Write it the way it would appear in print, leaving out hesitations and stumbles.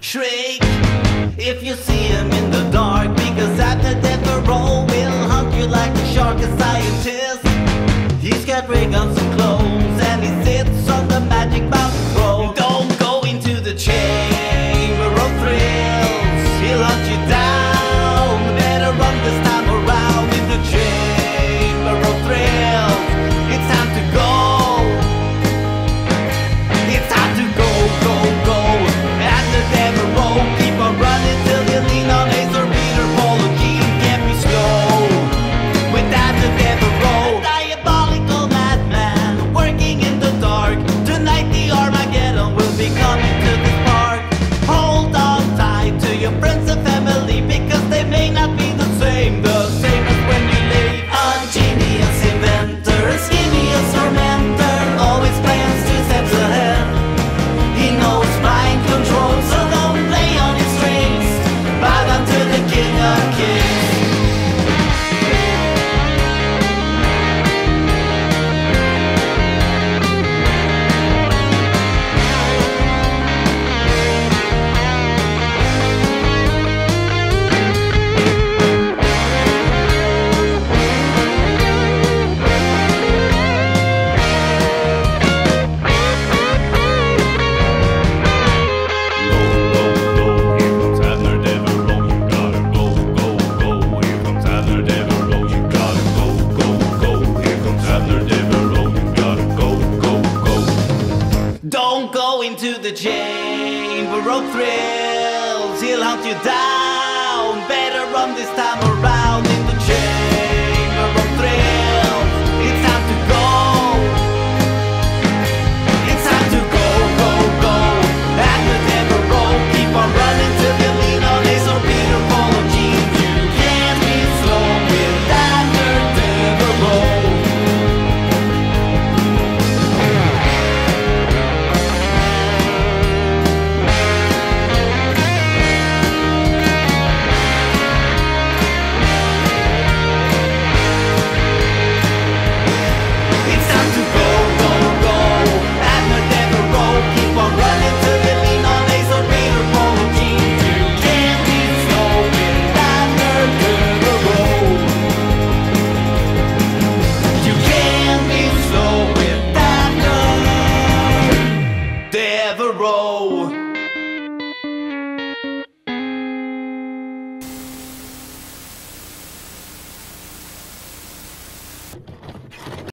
shriek if you see him in the dark, because Abner Devereaux will hunt you like a shark. A scientist, he's got ray guns and clothes, and he sits on the magic mountain throne. Don't go into the chamber of thrills, he'll hunt you down. Better run this time around. In the chamber of thrills, it's time to go. It's time to go, go, go. Abner Devereaux, keep on running till you lean on Ace or Peter, Paul or Gene. Can't be slow with Abner Devereaux, diabolical madman working in the dark. Tonight the Armageddon will be coming to this park. Hold on tight to your friends and family, because they may not be the same as when you leave. A genius inventor, a genius tormentor, always plans 2 steps ahead. He knows mind control, so don't play on his strings. Bow down to the King of Kings. Don't go into the chamber of thrills, he'll hunt you down. Better run this time around. In